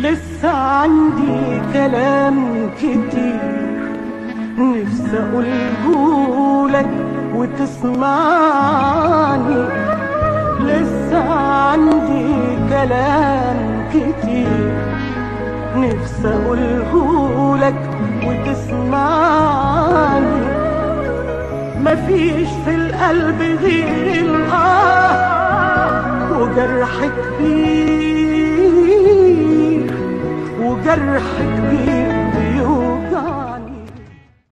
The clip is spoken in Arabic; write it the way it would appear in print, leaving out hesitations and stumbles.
لسه عندي كلام كتير نفسي اقولهولك وتسمعني. لسه عندي كلام كتير نفسي اقولهولك وتسمعني. مفيش في القلب غير وجرح كبير وجرح كبير